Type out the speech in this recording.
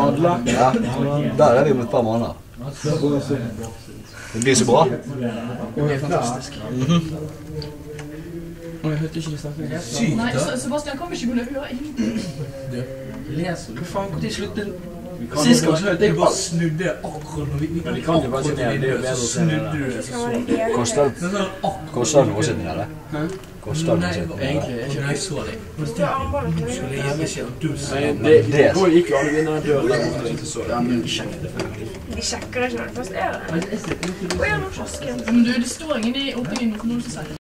padle? Ja, der er vi om et par måneder. Det blir så bra. Det er fantastisk. Jeg hørte ikke snakke. Sykt, da. Nei, Sebastian kan vi ikke kunne høre ingenting. Leser du? Hva faen, hvor de sluttet? Sist gang så hørte jeg bare snudde akkurat når vi kan jo bare sitte her, det er jo bedre å se det. Koster det noe å sitte nede? Koster det noe å sitte nede? Egentlig, jeg så det. Det gikk jo alle vinner en dør der borte, ikke så det. Ja, men sjekk det faktisk. De sjekker det ikke når det først er det. Å ja, nå sjasker. Men du, det står ingen i åpningen for noen som sier.